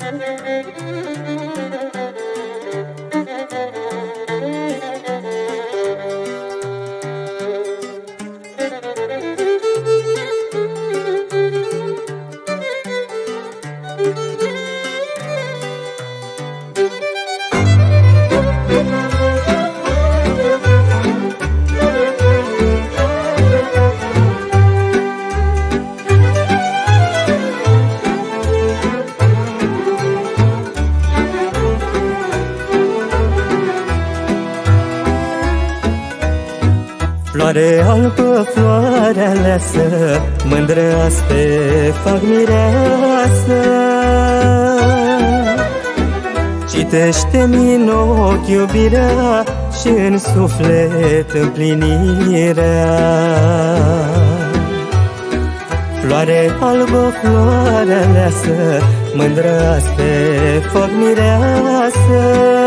Floare albă, floare aleasă, mândră te fac mireasă. Citește-mi în ochi iubirea și în suflet împlinirea. Floare albă, floare aleasă, mândră te fac mireasă.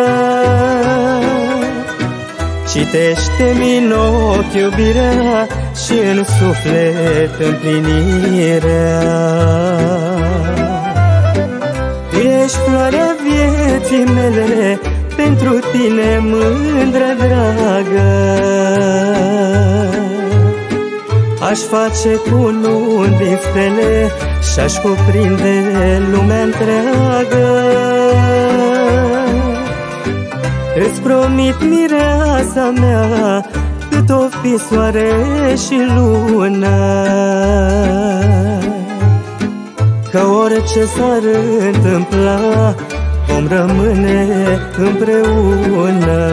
Citește-mi în ochi iubirea și în suflet împlinirea. Tu ești floarea vieții mele, pentru tine mândră dragă. Aș face cu un din stele și-aș cuprinde lumea întreagă. Îți promit, mireasa mea, cât o fi soare și lună, că orice s-ar întâmpla, vom rămâne împreună.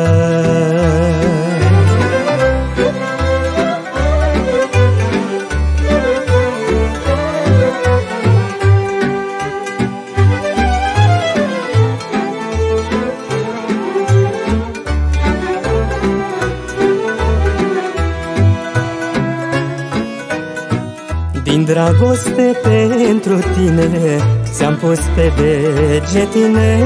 Din dragoste pentru tine ți-am pus pe degetine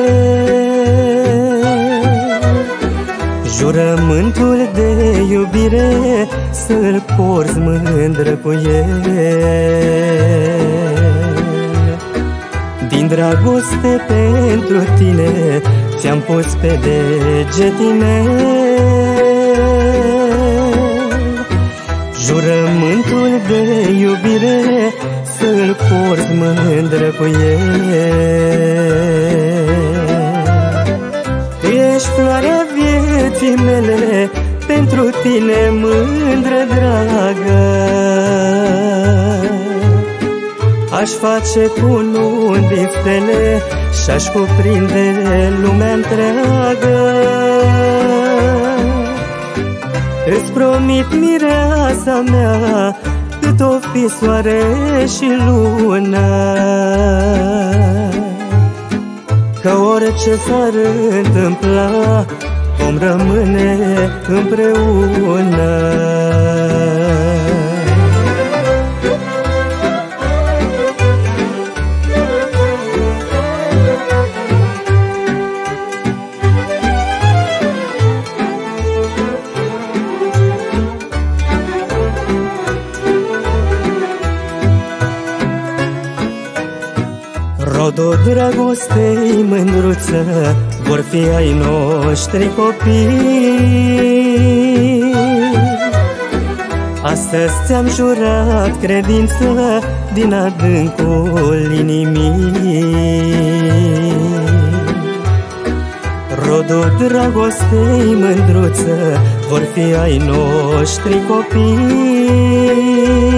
jurământul de iubire, să-l porți mândră cu el. Din dragoste pentru tine ți-am pus pe degetine jurământul de iubire, să-l porți mândră cu el. Tu ești floarea vieții mele, pentru tine mândră dragă. Aș face cu un din stele și-aș cuprinde lumea întreagă. Îți promit, mireasa mea, cât o fi soare și lună, că orice s-ar întâmpla, vom rămâne împreună. Rodul dragostei mândruță vor fi ai noștri copii. Astăzi ți-am jurat credință din adâncul inimii. Rodul dragostei mândruță vor fi ai noștri copii.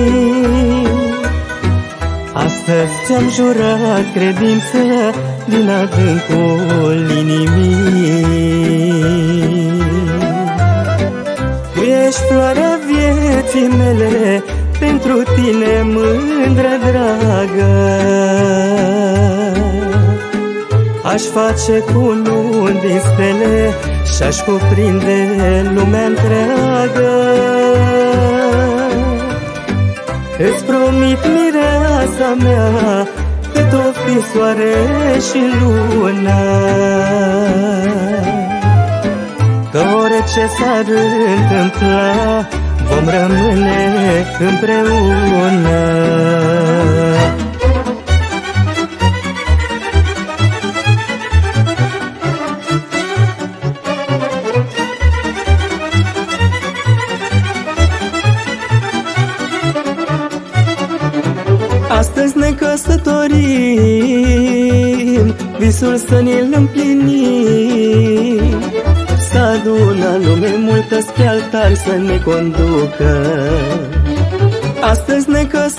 Astăzi ți-am jurat credință din adâncul inimii. Tu ești floarea vieții mele, pentru tine mândră dragă. Aș face cu un din stele și-aș cuprinde lumea întreagă. Îți promit, mireasa mea, cât o fi soare și lună, că orice s-ar întâmpla, vom rămâne împreună. căsătorim, visul să ne-l împlinim. Să adună lume multă spre altar să ne conducă. Astăzi ne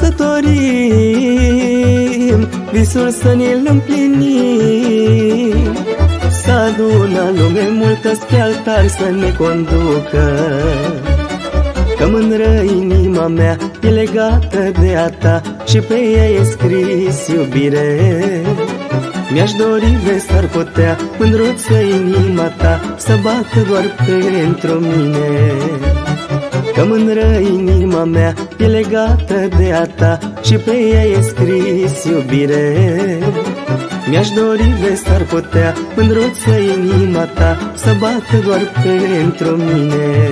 căsătorim, visul să ne-l împlinim. Să adună lume multă spre altar să ne conducă. Că mândră inima mea e legată de a ta și pe ea e scris iubire. Mi-aș dori, vezi, s-ar putea, mândruță inima ta să bată doar pentru mine. Că mândră inima mea e legată de a ta și pe ea e scris iubire. Mi-aș dori, vezi, s-ar putea, mândruță inima ta să bată doar pentru mine.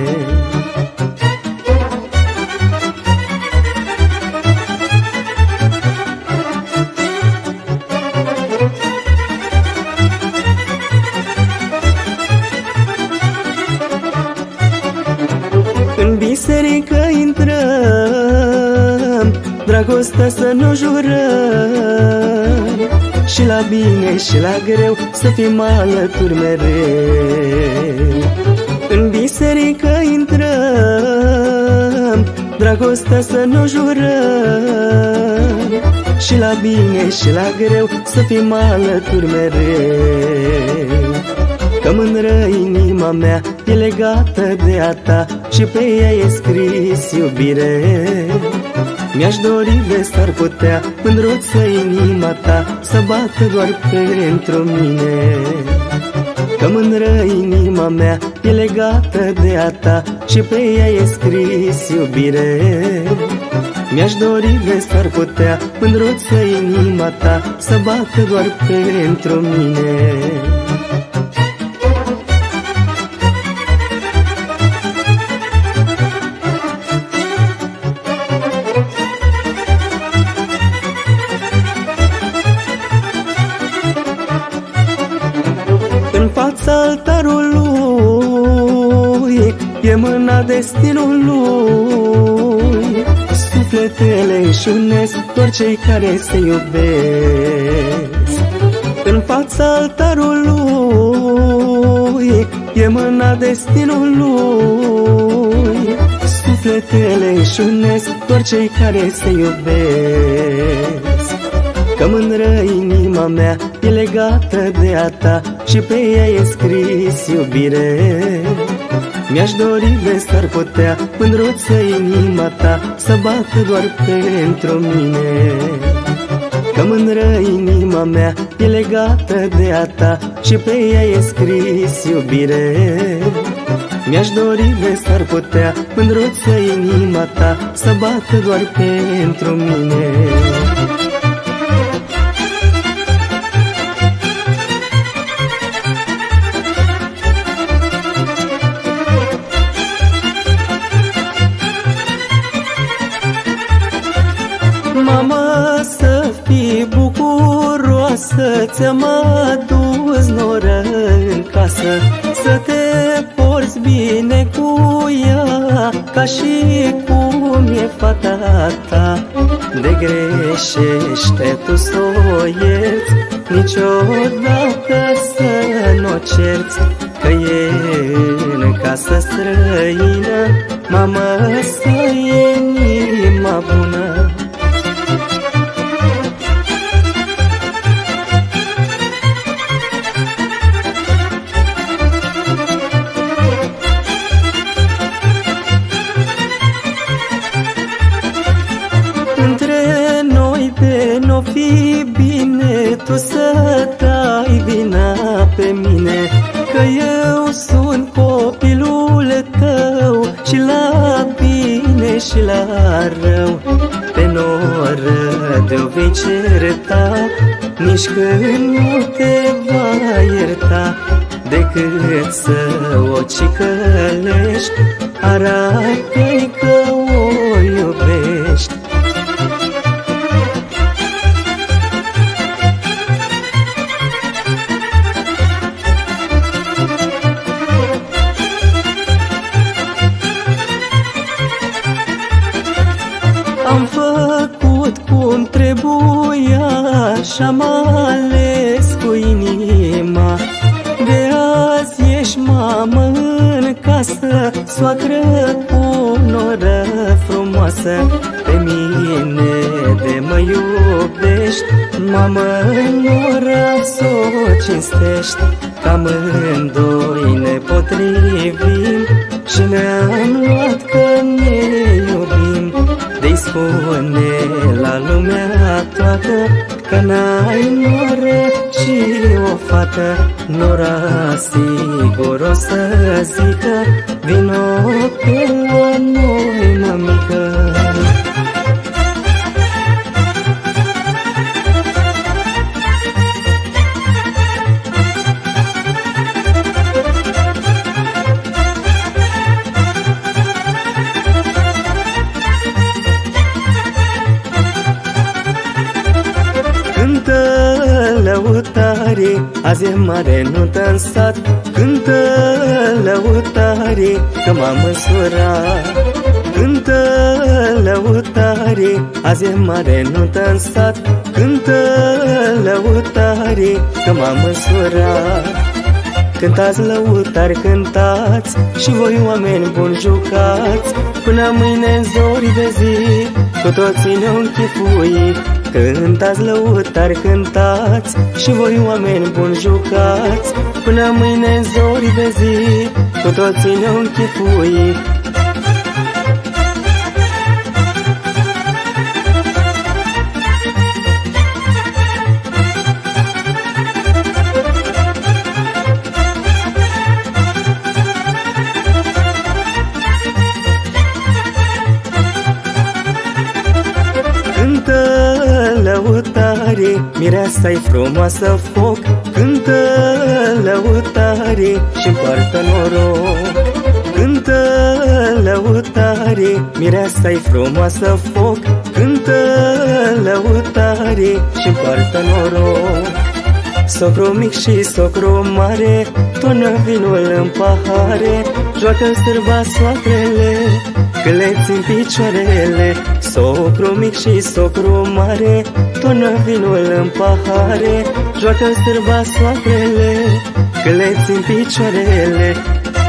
În biserică intrăm, dragostea să nu jurăm, și la bine și la greu să fim alături mereu. În biserică intrăm, dragostea să nu jurăm, și la bine și la greu să fim alături mereu. Că mândră inima mea e legată de a ta și pe ea e scris iubire. Mi-aș dori, vezi, s-ar putea, mândruță inima ta să bată doar pentru mine. Că mândră inima mea e legată de a ta și pe ea e scris iubire. Mi-aș dori, vezi, s-ar putea, mândruță inima ta să bată doar pentru mine. În fața altarului e mâna destinului. Sufletele își unesc doar cei care se iubesc. În fața altarului e mâna destinului. Sufletele își unesc doar cei care se iubesc. Că mândră inima mea e legată de a ta și pe ea e scris iubire. Mi-aș dori, vezi, s-ar putea, mândruță inima ta să bată doar pentru mine. Că mândră inima mea e legată de a ta și pe ea e scris iubire. Mi-aș dori, vezi, s-ar putea, mândruță inima ta să bată doar pentru mine. Mama, să fii bucuroasă, ți-am adus noră în casă, să te porți bine cu ea, ca și cum e fata ta. De greșește tu s-o ierți, niciodată să n-o cerți, că e în casă străină, mamă, să e inima bună. N-o fi bine tu să dai vina pe mine, că eu sunt copilul tău și la bine și la rău. Pe noră de-o vei certa, nici când nu te va ierta, decât să o cicălești, arată-i că o iubești. Am făcut cum trebuia așa-am ales cu inima. De azi ești mamă în casă, soacră cu noră frumoasă. Pe mine de mă iubești, mamă noră s-o cinstești. Că amândoi ne potrivim și ne-am luat că ne iubim. De-i spune la lumea toată că n-ai noră și o fată. Nora sigur o să zică, vino pe la noi, mămică. Cântă lăutare, azi e mare nuntă-n sat. Cântă lăutare, că m-am măsurat. Cântă lăutare, azi e mare nuntă-n sat. Cântă lăutare, că m-am măsurat. Cântați lăutari, cântați și voi oameni buni jucați. Până mâine în zori de zi, cu toții ne-o închipuit. Cântați lăutari, cântați și voi oameni buni jucați. Până mâine în zori de zi, cu toții ne-o închipuit. Cântă lăutare, mireasa-i frumoasă foc. Cântă lăutare și-mi poartă noroc. Cântă lăutare, mireasa-i frumoasă foc. Cântă lăutare și-mi poartă noroc. Socru mic și socru mare, toarnă vinul în pahare. Joacă sârba soacrele, că le țin picioarele. Socru mic și socru mare, toarnă vinul în pahare. Joacă sârba soacrele, că le țin picioarele.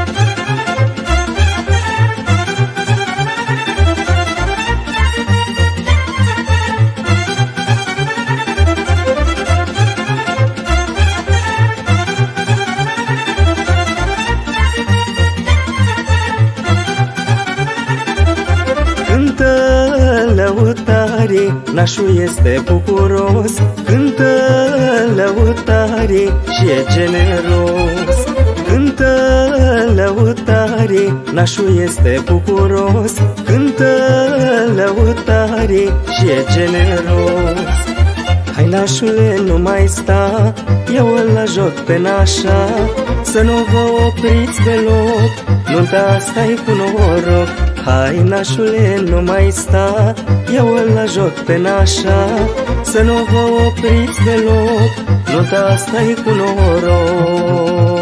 Cântă lăutare, nașul este bucuros. Cântă lăutare și e generos. Cântă lăutare, nașul este bucuros. Cântă lăutare și e generos. Hai nașule, nu mai sta, ia-o la joc pe nașa. Să nu vă opriți deloc, nunta asta-i cu noroc. Hai nașule, nu mai sta, ia-o la joc pe nașa. Să nu vă opriți deloc, nunta asta-i cu noroc.